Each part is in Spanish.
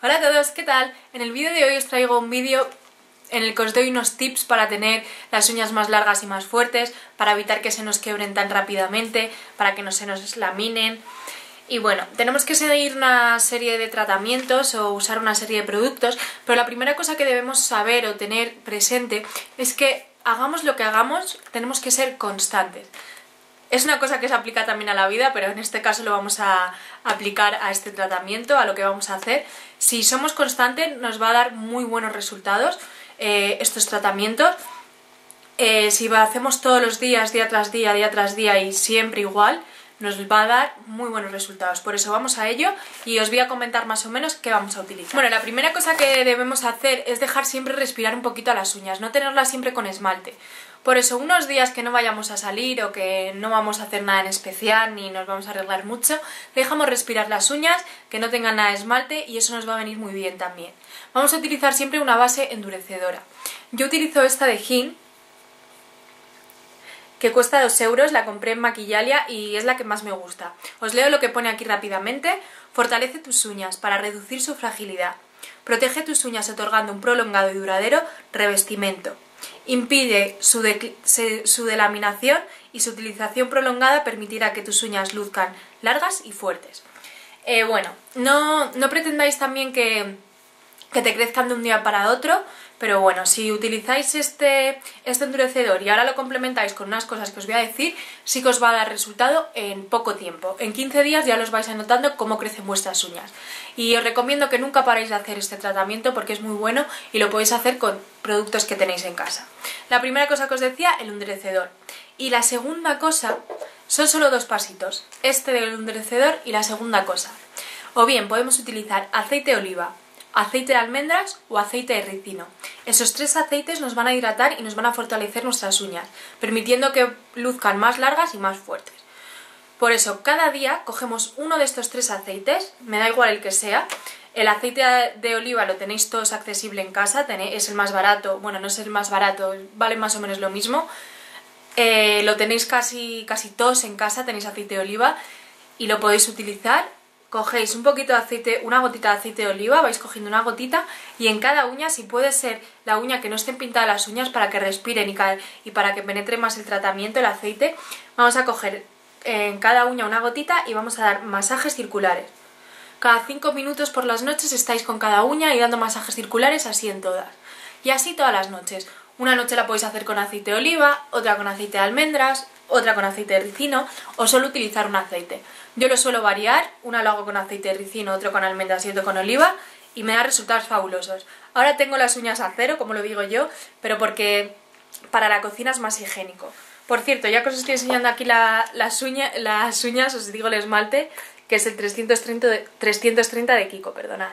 Hola a todos, ¿qué tal? En el vídeo de hoy os traigo un vídeo en el que os doy unos tips para tener las uñas más largas y más fuertes, para evitar que se nos quebren tan rápidamente, para que no se nos laminen. Y bueno, tenemos que seguir una serie de tratamientos o usar una serie de productos, pero la primera cosa que debemos saber o tener presente es que hagamos lo que hagamos, tenemos que ser constantes. Es una cosa que se aplica también a la vida, pero en este caso lo vamos a aplicar a este tratamiento, a lo que vamos a hacer. Si somos constantes nos va a dar muy buenos resultados estos tratamientos. Si lo hacemos todos los días, día tras día y siempre igual, nos va a dar muy buenos resultados. Por eso vamos a ello y os voy a comentar más o menos qué vamos a utilizar. Bueno, la primera cosa que debemos hacer es dejar siempre respirar un poquito a las uñas, no tenerlas siempre con esmalte. Por eso unos días que no vayamos a salir o que no vamos a hacer nada en especial ni nos vamos a arreglar mucho, dejamos respirar las uñas, que no tengan nada de esmalte, y eso nos va a venir muy bien también. Vamos a utilizar siempre una base endurecedora. Yo utilizo esta de Hin, que cuesta 2 euros, la compré en Maquillalia y es la que más me gusta. Os leo lo que pone aquí rápidamente. Fortalece tus uñas para reducir su fragilidad. Protege tus uñas otorgando un prolongado y duradero revestimiento. Impide su delaminación y su utilización prolongada permitirá que tus uñas luzcan largas y fuertes. Bueno, no pretendáis también que te crezcan de un día para otro, pero bueno, si utilizáis este endurecedor y ahora lo complementáis con unas cosas que os voy a decir, sí que os va a dar resultado en poco tiempo. En 15 días ya los vais notando cómo crecen vuestras uñas. Y os recomiendo que nunca paréis de hacer este tratamiento porque es muy bueno y lo podéis hacer con productos que tenéis en casa. La primera cosa que os decía, el endurecedor. Y la segunda cosa, son solo 2 pasitos, este del endurecedor y la segunda cosa. O bien podemos utilizar aceite de oliva, aceite de almendras o aceite de ricino. Esos 3 aceites nos van a hidratar y nos van a fortalecer nuestras uñas, permitiendo que luzcan más largas y más fuertes. Por eso, cada día cogemos uno de estos 3 aceites, me da igual el que sea. El aceite de oliva lo tenéis todos accesible en casa, es el más barato, bueno, no es el más barato, vale más o menos lo mismo. Lo tenéis casi todos en casa, tenéis aceite de oliva y lo podéis utilizar. Cogéis un poquito de aceite, una gotita de aceite de oliva, vais cogiendo una gotita y en cada uña, si puede ser la uña que no estén pintadas las uñas para que respiren y para que penetre más el tratamiento, el aceite, vamos a coger en cada uña una gotita y vamos a dar masajes circulares. Cada 5 minutos por las noches estáis con cada uña y dando masajes circulares así en todas. Y así todas las noches. Una noche la podéis hacer con aceite de oliva, otra con aceite de almendras, otra con aceite de ricino o solo utilizar un aceite. Yo lo suelo variar, una lo hago con aceite de ricino, otro con almendras y otro con oliva y me da resultados fabulosos. Ahora tengo las uñas a cero, como lo digo yo, pero porque para la cocina es más higiénico. Por cierto, ya que os estoy enseñando aquí las uñas, os digo el esmalte, que es el 330 de Kiko, perdonad.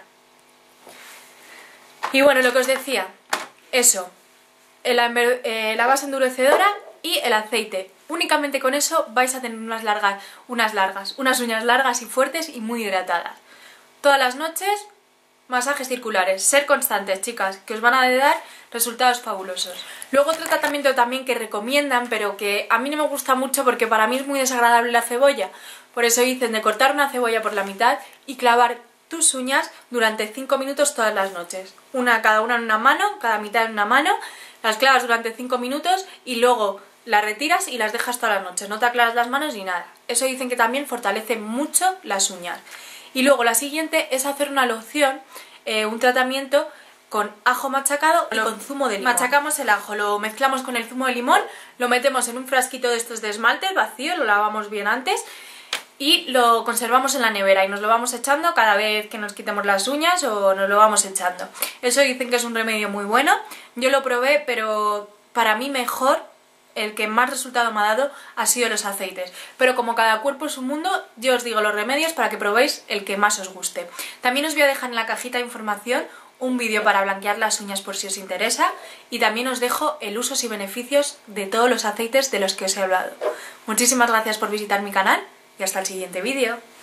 Y bueno, lo que os decía, eso, la base endurecedora y el aceite. Únicamente con eso vais a tener unas uñas largas y fuertes y muy hidratadas. Todas las noches, masajes circulares. Ser constantes, chicas, que os van a dar resultados fabulosos. Luego otro tratamiento también que recomiendan, pero que a mí no me gusta mucho porque para mí es muy desagradable la cebolla. Por eso dicen de cortar una cebolla por la mitad y clavar tus uñas durante 5 minutos todas las noches. Cada una en una mano, cada mitad en una mano. Las clavas durante 5 minutos y luego las retiras y las dejas todas las noches. No te aclaras las manos ni nada. Eso dicen que también fortalece mucho las uñas. Y luego la siguiente es hacer una loción, un tratamiento con ajo machacado y con zumo de limón. Machacamos el ajo, lo mezclamos con el zumo de limón, lo metemos en un frasquito de estos de esmalte vacío, lo lavamos bien antes y lo conservamos en la nevera y nos lo vamos echando cada vez que nos quitemos las uñas o nos lo vamos echando. Eso dicen que es un remedio muy bueno. Yo lo probé, pero para mí mejor, el que más resultado me ha dado ha sido los aceites. Pero como cada cuerpo es un mundo, yo os digo los remedios para que probéis el que más os guste. También os voy a dejar en la cajita de información un vídeo para blanquear las uñas por si os interesa y también os dejo el usos y beneficios de todos los aceites de los que os he hablado. Muchísimas gracias por visitar mi canal y hasta el siguiente vídeo.